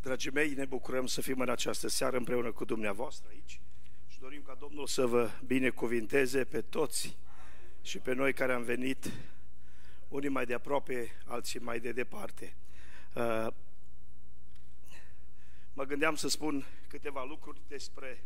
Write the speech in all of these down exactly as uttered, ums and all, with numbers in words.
Dragii mei, ne bucurăm să fim în această seară împreună cu dumneavoastră aici și dorim ca Domnul să vă binecuvinteze pe toți și pe noi care am venit, unii mai de aproape, alții mai de departe. Mă gândeam să spun câteva lucruri despre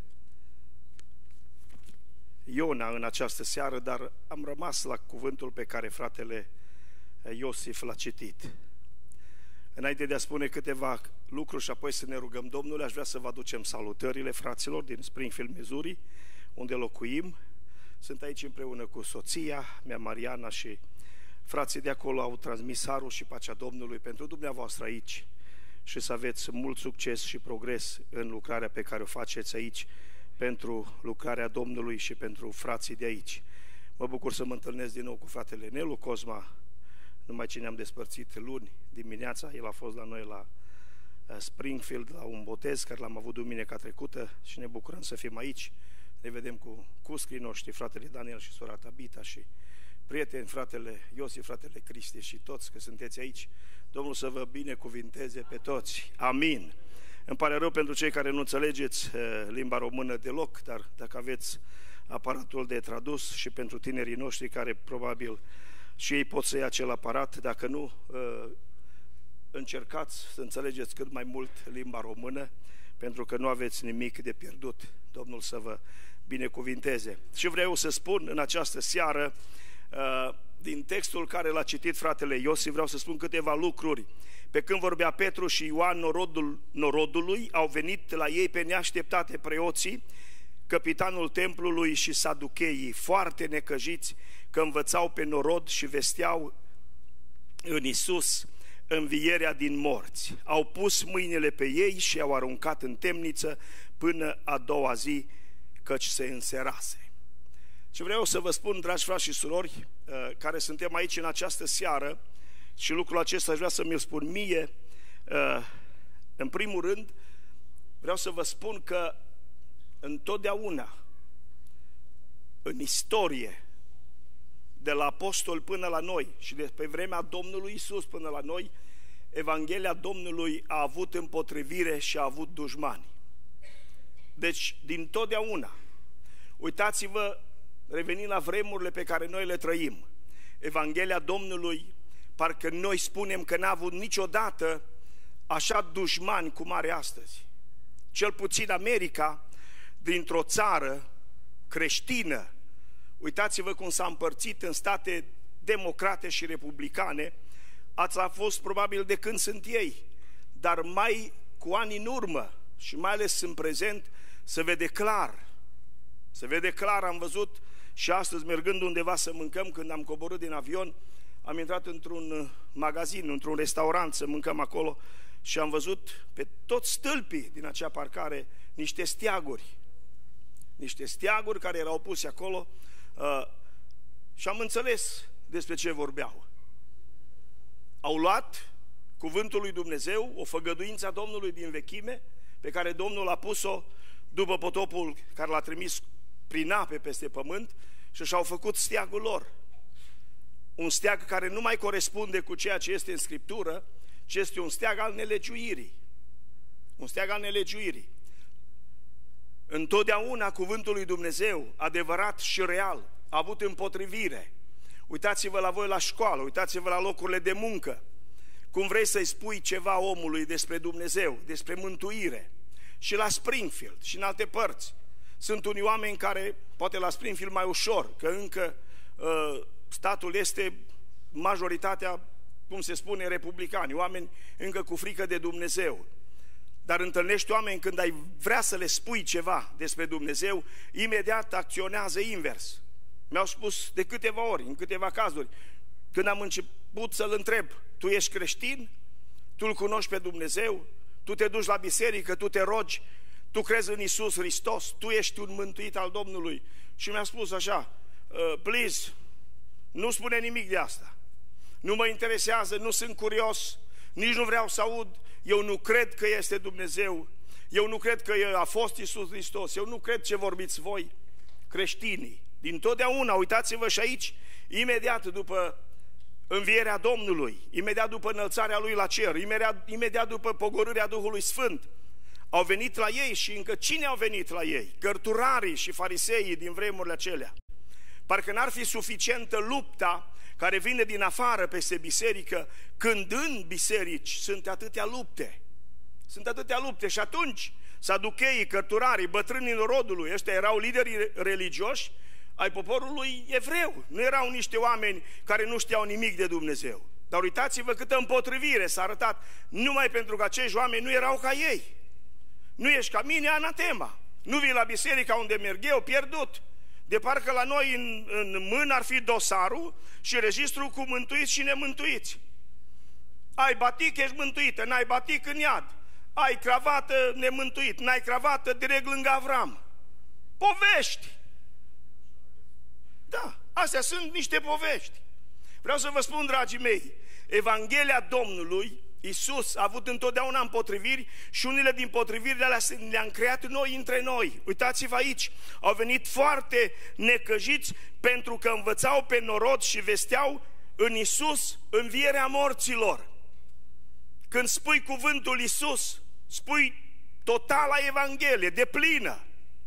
Iona în această seară, dar am rămas la cuvântul pe care fratele Iosif l-a citit. Înainte de a spune câteva lucruri și apoi să ne rugăm Domnului, aș vrea să vă aducem salutările fraților din Springfield, Missouri, unde locuim. Sunt aici împreună cu soția mea, Mariana, și frații de acolo au transmis harul și pacea Domnului pentru dumneavoastră aici și să aveți mult succes și progres în lucrarea pe care o faceți aici pentru lucrarea Domnului și pentru frații de aici. Mă bucur să mă întâlnesc din nou cu fratele Nelu Cosma, numai ce ne-am despărțit luni dimineața. El a fost la noi la Springfield la un botez care l-am avut duminica trecută și ne bucurăm să fim aici. Ne vedem cu cuscrii noștri, fratele Daniel și sora Tabita și prieteni, fratele Iosif, fratele Cristi și toți că sunteți aici. Domnul să vă binecuvinteze pe toți. Amin. Îmi pare rău pentru cei care nu înțelegeți limba română deloc, dar dacă aveți aparatul de tradus și pentru tinerii noștri care probabil și ei pot să ia acel aparat, dacă nu, încercați să înțelegeți cât mai mult limba română, pentru că nu aveți nimic de pierdut. Domnul să vă binecuvinteze. Și vreau să spun în această seară, din textul care l-a citit fratele Iosif, vreau să spun câteva lucruri. Pe când vorbea Petru și Ioan, norodul, norodului, au venit la ei pe neașteptate preoții, căpitanul templului și saducheii, foarte necăjiți, că învățau pe norod și vesteau în Iisus învierea din morți. Au pus mâinile pe ei și i-au aruncat în temniță până a doua zi, căci se înserase. Și vreau să vă spun, dragi frați și surori, care suntem aici în această seară, și lucrul acesta aș vrea să mi-l spun mie, în primul rând, vreau să vă spun că întotdeauna, în istorie, de la apostol până la noi și de pe vremea Domnului Iisus până la noi, Evanghelia Domnului a avut împotrivire și a avut dușmani. Deci, din totdeauna, uitați-vă, revenind la vremurile pe care noi le trăim, Evanghelia Domnului, parcă noi spunem că n-a avut niciodată așa dușmani cum are astăzi. Cel puțin America, dintr-o țară creștină, uitați-vă cum s-a împărțit în state democrate și republicane, ați a fost probabil de când sunt ei, dar mai cu ani în urmă și mai ales în prezent se vede clar, se vede clar, am văzut și astăzi mergând undeva să mâncăm, când am coborât din avion, am intrat într-un magazin, într-un restaurant să mâncăm acolo și am văzut pe toți stâlpii din acea parcare niște steaguri, niște steaguri care erau puse acolo uh, și am înțeles despre ce vorbeau. Au luat cuvântul lui Dumnezeu, o făgăduință a Domnului din vechime, pe care Domnul a pus-o după potopul care l-a trimis prin ape peste pământ și și-au făcut steagul lor. Un steag care nu mai corespunde cu ceea ce este în Scriptură, ci este un steag al nelegiuirii. Un steag al nelegiuirii. Întotdeauna cuvântul lui Dumnezeu, adevărat și real, a avut împotrivire. Uitați-vă la voi la școală, uitați-vă la locurile de muncă. Cum vrei să-i spui ceva omului despre Dumnezeu, despre mântuire. Și la Springfield și în alte părți. Sunt unii oameni care, poate la Springfield mai ușor, că încă uh, statul este majoritatea, cum se spune, republicani, oameni încă cu frică de Dumnezeu. Dar întâlnești oameni când ai vrea să le spui ceva despre Dumnezeu, imediat acționează invers. Mi-au spus de câteva ori, în câteva cazuri, când am început să-l întreb, tu ești creștin? Tu-L cunoști pe Dumnezeu? Tu te duci la biserică, tu te rogi, tu crezi în Iisus Hristos, tu ești un mântuit al Domnului? Și mi-a spus așa, uh, please, nu spune nimic de asta. Nu mă interesează, nu sunt curios, nici nu vreau să aud, eu nu cred că este Dumnezeu, eu nu cred că a fost Iisus Hristos, eu nu cred ce vorbiți voi, creștinii. Din totdeauna, uitați-vă și aici, imediat după învierea Domnului, imediat după înălțarea Lui la cer, imediat, imediat după pogorârea Duhului Sfânt, au venit la ei și încă cine au venit la ei? Cărturarii și fariseii din vremurile acelea. Parcă n-ar fi suficientă lupta care vine din afară peste biserică, când în biserici sunt atâtea lupte. Sunt atâtea lupte și atunci saducheii, cărturarii, bătrânii norodului, ăștia erau liderii religioși ai poporului evreu. Nu erau niște oameni care nu știau nimic de Dumnezeu. Dar uitați-vă câtă împotrivire s-a arătat numai pentru că acești oameni nu erau ca ei. Nu ești ca mine, anatema. Nu vii la biserica unde merg eu, pierdut. De parcă la noi în, în mână ar fi dosarul și registrul cu mântuiți și nemântuiți. Ai batic, ești mântuită, n-ai batic, în iad. Ai cravată, nemântuit, n-ai cravată, direct lângă Avram. Povești! Da, astea sunt niște povești. Vreau să vă spun, dragii mei, Evanghelia Domnului Iisus a avut întotdeauna împotriviri și unele din potrivirile alea le-am creat noi între noi. Uitați-vă aici, au venit foarte necăjiți pentru că învățau pe norod și vesteau în Iisus învierea morților. Când spui cuvântul Iisus, spui totala Evanghelie, deplină.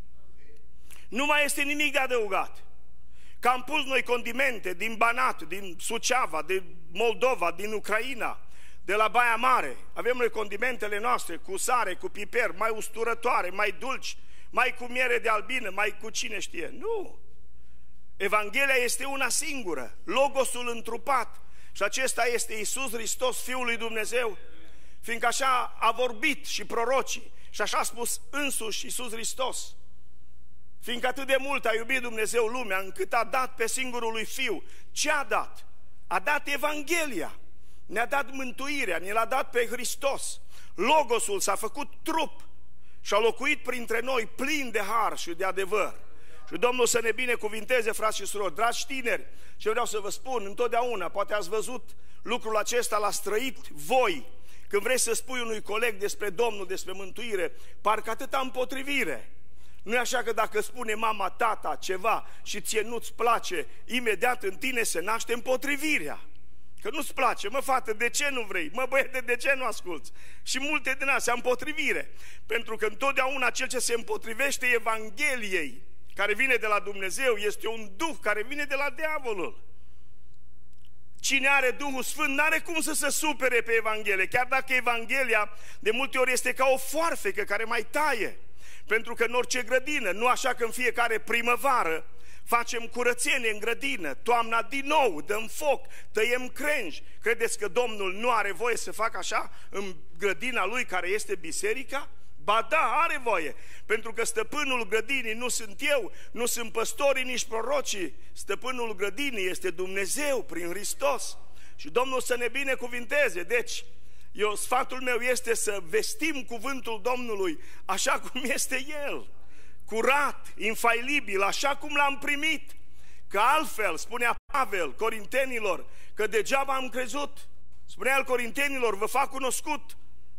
Nu mai este nimic de adăugat. Că am pus noi condimente din Banat, din Suceava, din Moldova, din Ucraina, de la Baia Mare. Avem noi condimentele noastre cu sare, cu piper, mai usturătoare, mai dulci, mai cu miere de albină, mai cu cine știe. Nu! Evanghelia este una singură, Logosul întrupat. Și acesta este Iisus Hristos, Fiul lui Dumnezeu. Fiindcă așa a vorbit și prorocii și așa a spus însuși Iisus Hristos. Fiindcă atât de mult a iubit Dumnezeu lumea, încât a dat pe singurul lui Fiu. Ce a dat? A dat Evanghelia. Ne-a dat mântuirea, ne l-a dat pe Hristos. Logosul s-a făcut trup și a locuit printre noi plin de har și de adevăr. Și Domnul să ne binecuvinteze, frați și surori. Dragi tineri, ce vreau să vă spun, întotdeauna, poate ați văzut lucrul acesta, l-ați trăit voi. Când vrei să spui unui coleg despre Domnul, despre mântuire, parcă atâta împotrivire. Nu e așa că dacă spune mama, tata ceva și ție nu-ți place, imediat în tine se naște împotrivirea. Că nu-ți place, mă fată, de ce nu vrei? Mă băiete, de ce nu asculți? Și multe din astea împotrivire. Pentru că întotdeauna cel ce se împotrivește Evangheliei, care vine de la Dumnezeu, este un duh care vine de la diavolul. Cine are Duhul Sfânt n-are cum să se supere pe Evanghelie, chiar dacă Evanghelia de multe ori este ca o foarfecă care mai taie. Pentru că în orice grădină, nu așa că în fiecare primăvară facem curățenie în grădină, toamna din nou, dăm foc, tăiem crengi. Credeți că Domnul nu are voie să facă așa în grădina Lui care este biserica? Ba da, are voie, pentru că stăpânul grădinii nu sunt eu, nu sunt păstorii, nici prorocii. Stăpânul grădinii este Dumnezeu prin Hristos. Și Domnul să ne binecuvinteze. Deci, eu, sfatul meu este să vestim cuvântul Domnului așa cum este El. Curat, infailibil, așa cum l-am primit. Că altfel, spunea Pavel Corintenilor, că degeaba am crezut. Spunea el Corintenilor, vă fac cunoscut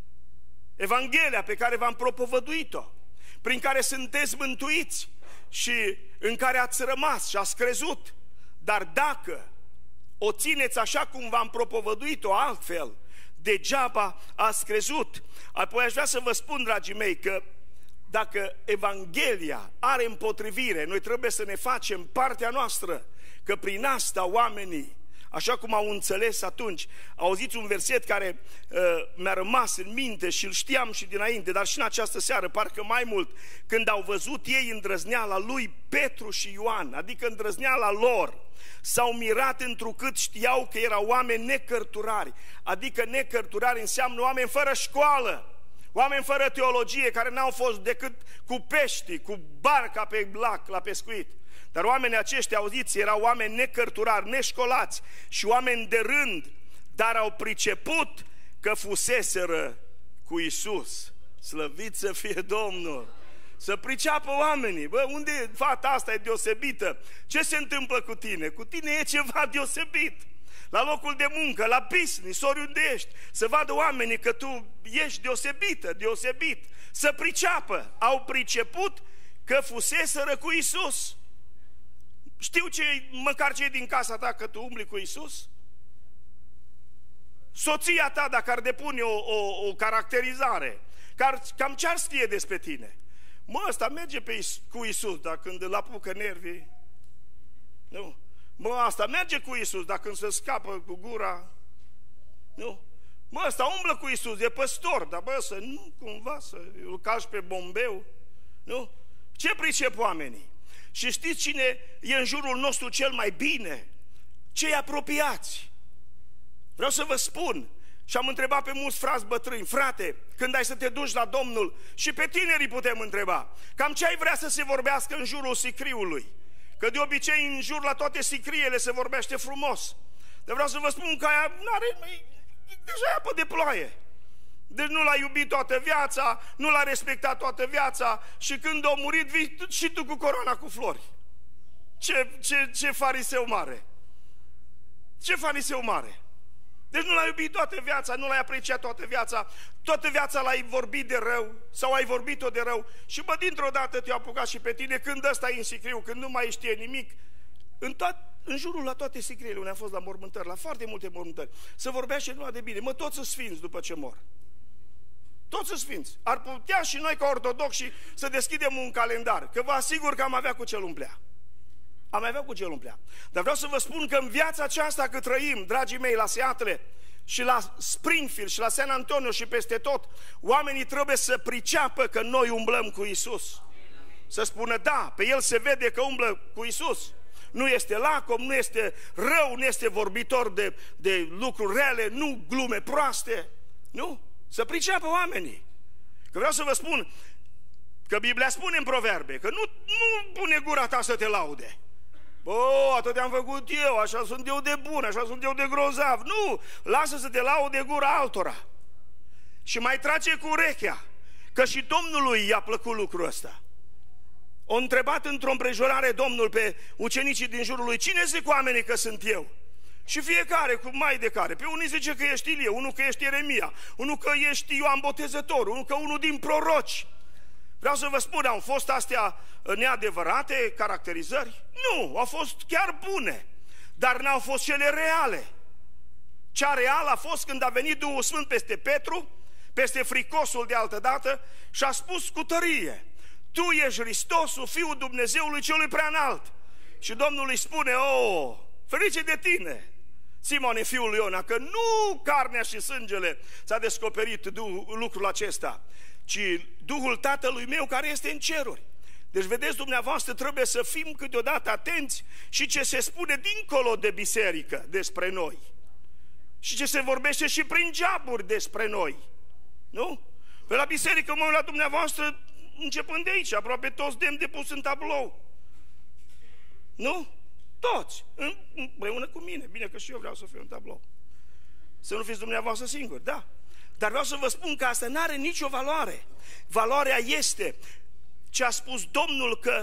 Evanghelia pe care v-am propovăduit-o, prin care sunteți mântuiți și în care ați rămas și ați crezut. Dar dacă o țineți așa cum v-am propovăduit-o altfel, degeaba ați crezut. Apoi aș vrea să vă spun, dragii mei, că dacă Evanghelia are împotrivire, noi trebuie să ne facem partea noastră, că prin asta oamenii, așa cum au înțeles atunci, auziți un verset care uh, mi-a rămas în minte și îl știam și dinainte, dar și în această seară, parcă mai mult, când au văzut ei îndrăzneala lui Petru și Ioan, adică îndrăzneala lor, s-au mirat întrucât știau că erau oameni necărturari, adică necărturari înseamnă oameni fără școală, oameni fără teologie, care n-au fost decât cu pești, cu barca pe lac la pescuit. Dar oamenii aceștia, auziți, erau oameni necărturari, neșcolați și oameni de rând, dar au priceput că fuseseră cu Iisus. Slăvit să fie Domnul! Să priceapă oamenii. Bă, unde e fata asta, e deosebită? Ce se întâmplă cu tine? Cu tine e ceva deosebit. La locul de muncă, la business, oriunde ești, să vadă oamenii că tu ești deosebită, deosebit. Să priceapă. Au priceput că fuseseră cu Iisus. Știu ce, măcar cei din casa ta, că tu umbli cu Iisus? soția ta, dacă ar depune o, o, o caracterizare, cam ce ar scrie despre tine? Mă, ăsta merge pe Is- cu Iisus, dar când îl apucă nervii, nu. Mă, asta merge cu Iisus, dar când se scapă cu gura, nu. Mă, ăsta umblă cu Iisus, e păstor, dar bă, să nu cumva să îl calci pe bombeu, nu? Ce pricep oamenii? Și știți cine e în jurul nostru cel mai bine? Cei apropiați. Vreau să vă spun, și am întrebat pe mulți frați bătrâni, frate, când ai să te duci la Domnul, și pe tinerii putem întreba, cam ce ai vrea să se vorbească în jurul sicriului? Că de obicei în jur la toate sicriele se vorbește frumos. Dar vreau să vă spun că aia n-are, deja e apă de ploaie. Deci nu l-a iubit toată viața, nu l-a respectat toată viața și când a murit vii și tu cu coroana cu flori. Ce, ce, ce fariseu mare! Ce fariseu mare! Deci nu l-ai iubit toată viața, nu l-ai apreciat toată viața, toată viața l-ai vorbit de rău sau ai vorbit-o de rău și bă, dintr-o dată te-a apucat și pe tine când ăsta e în sicriu, când nu mai știe nimic, în, toat, în jurul la toate sicriele unde am fost la mormântări, la foarte multe mormântări, să vorbește numai de bine, mă, toți sunt sfinți după ce mor. Toți sunt sfinți. Ar putea și noi ca ortodoxi să deschidem un calendar, că vă asigur că am avea cu ce-l umplea. Am avea cu ce-l umplea. Dar vreau să vă spun că în viața aceasta cât trăim, dragii mei, la Seattle și la Springfield și la San Antonio și peste tot, oamenii trebuie să priceapă că noi umblăm cu Iisus. Să spună, da, pe el se vede că umblă cu Iisus. Nu este lacom, nu este rău, nu este vorbitor de, de lucruri rele, nu glume proaste. Nu? Să priceapă oamenii. Că vreau să vă spun că Biblia spune în Proverbe că nu, nu pune gura ta să te laude. Bă, atât am făcut eu, așa sunt eu de bun, așa sunt eu de grozav. Nu, lasă să te laude gura altora. Și mai trage cu urechea, că și Domnului i-a plăcut lucrul ăsta. O întrebat într-o împrejurare Domnul pe ucenicii din jurul lui, cine zic oamenii că sunt eu? Și fiecare cu mai de care. Pe unii zice că ești Ilie, unul că ești Ieremia, unul că ești Ioan Botezătorul, unul că unul din proroci. Vreau să vă spun, au fost astea neadevărate caracterizări? Nu, au fost chiar bune, dar n-au fost cele reale. Cea reală a fost când a venit Duhul Sfânt peste Petru, peste fricosul de altădată și a spus cu tărie, tu ești Hristosul, Fiul Dumnezeului celui preanalt. Și Domnul îi spune, o, ferice de tine, Simone, fiul lui Iona, că nu carnea și sângele ți-a descoperit lucrul acesta, ci Duhul Tatălui meu care este în ceruri. Deci, vedeți, dumneavoastră, trebuie să fim câteodată atenți și ce se spune dincolo de biserică despre noi. Și ce se vorbește și prin geaburi despre noi. Nu? Pe la biserică, mă uit la dumneavoastră, începând de aici, aproape toți demn de pus în tablou. Nu? Toți, împreună cu mine. Bine că și eu vreau să fiu în tablou. Să nu fiți dumneavoastră singuri, da. Dar vreau să vă spun că asta nu are nicio valoare. Valoarea este ce a spus Domnul, că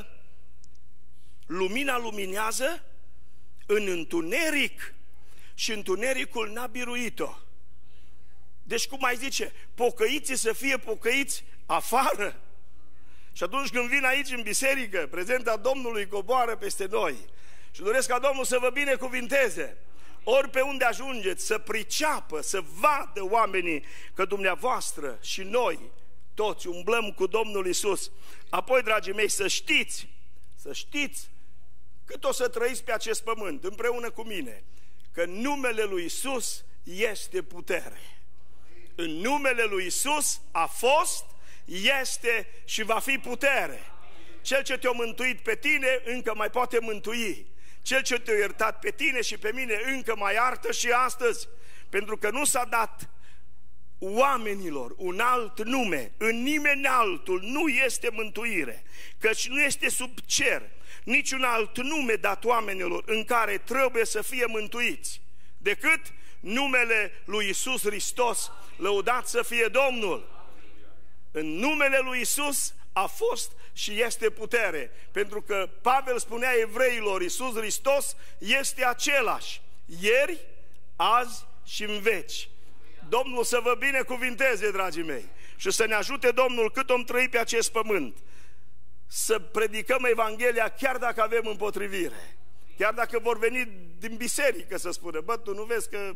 lumina luminează în întuneric și întunericul n-a biruit-o. Deci cum mai zice, pocăiții să fie pocăiți afară. Și atunci când vin aici în biserică, prezența Domnului coboară peste noi. Și doresc ca Domnul să vă binecuvinteze. Ori pe unde ajungeți, să priceapă, să vadă oamenii că dumneavoastră și noi toți umblăm cu Domnul Iisus. Apoi, dragii mei, să știți, să știți cât o să trăiți pe acest pământ împreună cu mine, că numele lui Iisus este putere. În numele lui Iisus a fost, este și va fi putere. Cel ce te-a mântuit pe tine încă mai poate mântui. Cel ce te-a iertat pe tine și pe mine încă mai iartă și astăzi. Pentru că nu s-a dat oamenilor un alt nume, în nimeni altul nu este mântuire, căci nu este sub cer niciun alt nume dat oamenilor în care trebuie să fie mântuiți, decât numele lui Iisus Hristos, lăudat să fie Domnul. În numele lui Iisus a fost și este putere, pentru că Pavel spunea evreilor, Iisus Hristos este același, ieri, azi și în veci. Domnul să vă binecuvinteze, dragii mei, și să ne ajute Domnul cât om trăi pe acest pământ, să predicăm Evanghelia chiar dacă avem împotrivire, chiar dacă vor veni din biserică să spună, bă, tu nu vezi că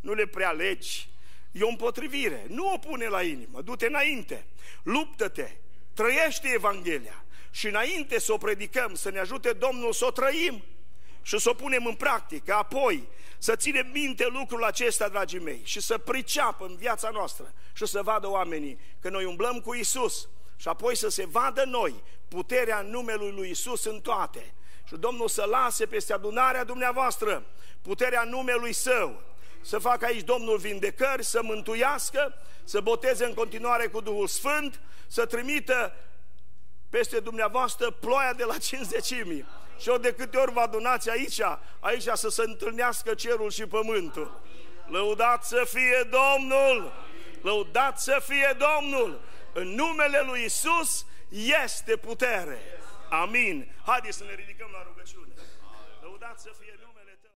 nu le prealegi. E o împotrivire. Nu o pune la inimă. Du-te înainte. Luptă-te. Trăiește Evanghelia. Și înainte să o predicăm, să ne ajute Domnul să o trăim și să o punem în practică. Apoi să ținem minte lucrul acesta, dragii mei, și să priceapă în viața noastră și să vadă oamenii că noi umblăm cu Iisus. Și apoi să se vadă noi puterea numelui lui Iisus în toate. Și Domnul să lase peste adunarea dumneavoastră puterea numelui Său. Să facă aici Domnul vindecări, să mântuiască, să boteze în continuare cu Duhul Sfânt, să trimită peste dumneavoastră ploaia de la cincizecimii. Și ori de câte ori vă adunați aici, aici să se întâlnească cerul și pământul. Lăudat să fie Domnul! Lăudat să fie Domnul! În numele lui Iisus este putere. Amin. Haideți să ne ridicăm la rugăciune. Lăudat să fie numele.